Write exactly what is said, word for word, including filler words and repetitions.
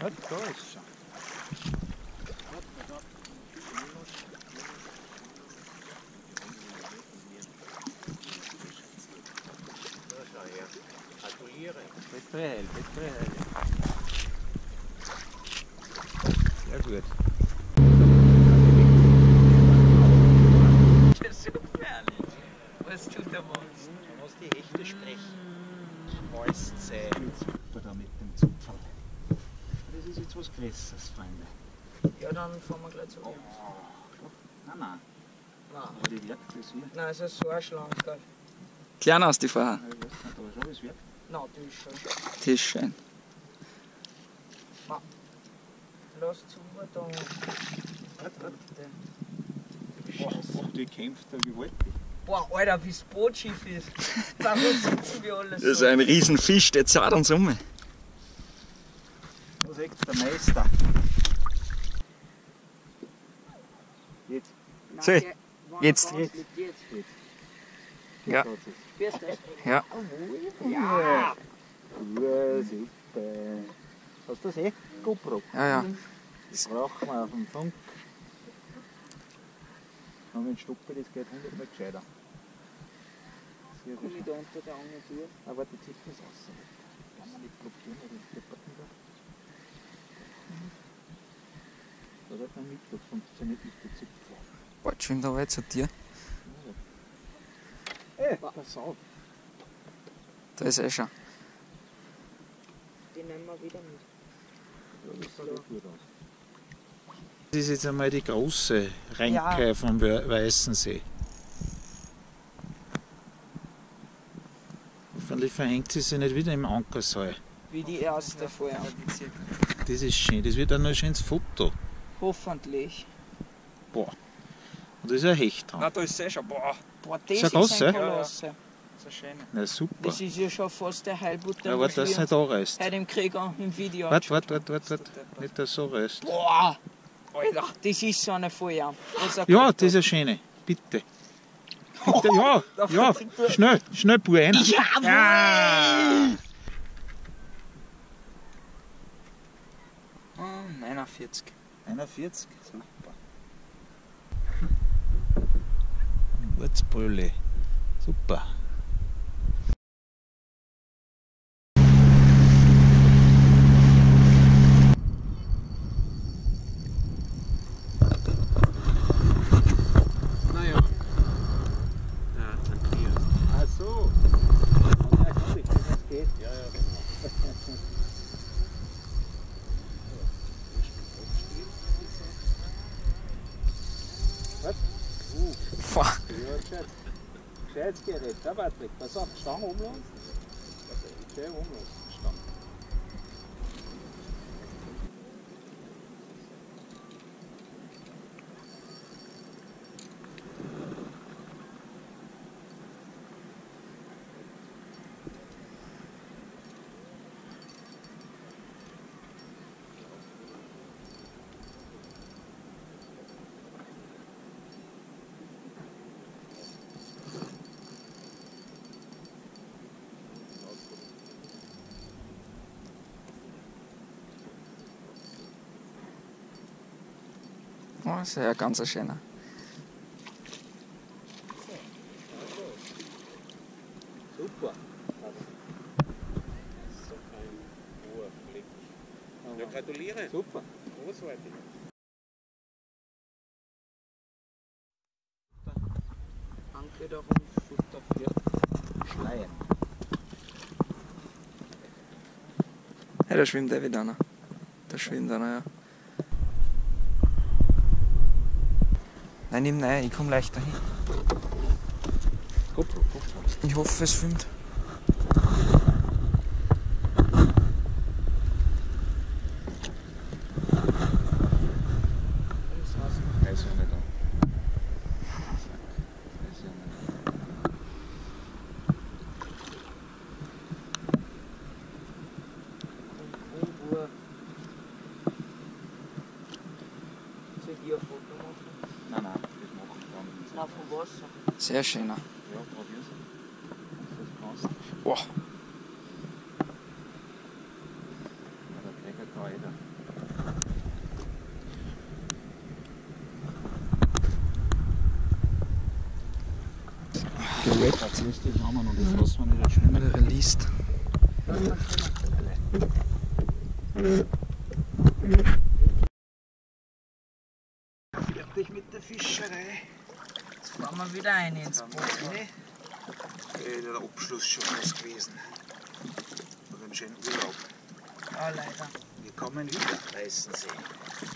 Ja, da ist schon. Bittere hell, bittere hell. Sehr gut. Das ist so gefährlich. Was tut der Monster? Man muss die Hechte sprechen. Mäuszäh. Super da mit dem Zupferl. Das ist jetzt was Größeres, Freunde. Ja, dann fahren wir gleich zurück. Oh, nein, nein. Nein. Aber die wirkt das wie. Nein, es ist so ein Schlank. Nein, Klein aus die vorher. Ich weiß nicht, aber schon, es wirkt. die ist schon. Das ist schön. Lass zu, da. Ach, die kämpft da gewaltig. Boah, Alter, wie das Boot schief ist. Warum sitzen wir alles Das ist so? ein Riesenfisch, der zahlt uns um. Da sagt der Meister. Jetzt. So, jetzt. Jetzt. Ja. Spürst du das? Ja. Ja. Ja, super. Hast du das eh? GoPro? Ja, ja. Das brauchen wir auf dem Funk. Wenn wir einen Stoppel, das geht hundertmal gescheiter. Sehr Komm gut. ich da unter der Angel durch? Aber die zieht das aus. Kann man nicht blockieren, oder die Depperten da. Da wird man mit, das funktioniert nicht, die Zipfel. Bald schwimmt aber jetzt zu dir. Ey, pass auf. Da ist er schon. Die nehmen wir wieder mit. Das sieht gut aus. Das ist jetzt einmal die große Renke Ja. vom Weißensee. Hoffentlich verhängt sie sich nicht wieder im Ankersaal. Wie die erste vorher. Das ist schön, das wird auch noch ein schönes Foto. Hoffentlich. Boah. Und da ist ein Hecht dran. Na, da ist er schon. Boah, Boah, das Ist eine ist große? ein Kolosse. so schön. Na super. Das ist ja schon fast der Heilbutter. Ja, warte, dass es nicht anreißt. Heute im Krieg auch im Video. Warte, warte, warte, warte, warte. Nicht, dass es anreißt. Boah! Alter, das ist so eine Feuer. Ja, das ist eine schöne. Bitte. Bitte, ja, ja. Schnell, schnell, Bub, einer. Jawohl! Ja. Oh, neunundvierzig. einundvierzig, super. Wurzbrülle, super. Naja. Ja, danke. Ach so. Ja, kann ich, das geht. Ja, ja. Was? Uh, Boah. ja, gescheit. Gescheites Gerät. Ja, Patrick, pass auf, Stange umlassen. Schön umlassen, Stange. Oh, das ist ja ganz ein schöner. Super. So ein hoher Fleck. Ja, gratuliere. Super. Großartig. Danke darum. Futter für Schleien. Ja, da schwimmt er wieder einer. Da schwimmt einer, ja. Nein, nimm nein, ich komm leichter hin. GoPro, GoPro. Ich hoffe, es filmt. Weiß ja nicht an. Weiß ja nicht. Unruhe. Soll ich ein Foto machen? Nein, nein, das mache ich dann. Nein, vom Wasser. Sehr schöner. Ja, probier's. Das kannst du. Boah. Ja, der Träger kann jeder. weg. Jetzt haben wir noch das Wasser, wenn ich nicht schwimmen. Der liest. Fertig mit der Fischerei. Jetzt fahren wir wieder rein ins Boot. Ne? Äh, der Abschluss schon fast gewesen. Von dem schönen Urlaub. Ja, leider. Wir kommen wieder, Weißensee.